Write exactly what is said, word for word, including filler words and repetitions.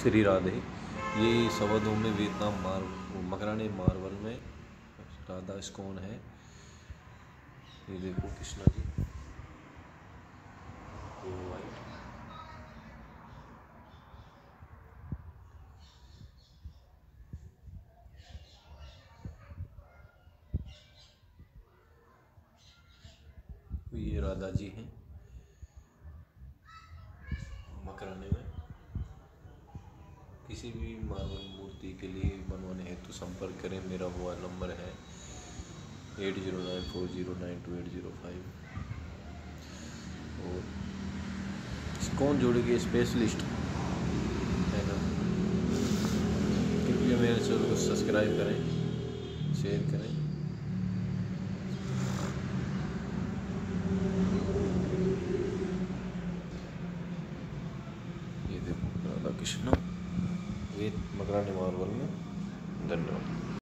श्री राधे। ये सवा दो में वियतनाम मार मकराने मार्बल में राधा इस्कॉन है। ये देखो कृष्णा जी, वो वाइट। ये राधा जी हैं मकराने में। किसी भी मार्बल मूर्ति के लिए बनवाने हेतु तो संपर्क करें। मेरा मोबाइल नंबर है eight zero nine four zero nine two eight zero five. और इस्कॉन जोड़े के स्पेशलिस्ट है ना, कृपया मेरे चैनल को सब्सक्राइब करें, शेयर करें। ये देखो राधा कृष्ण वे मकराने मार्बल में। धन्यवाद।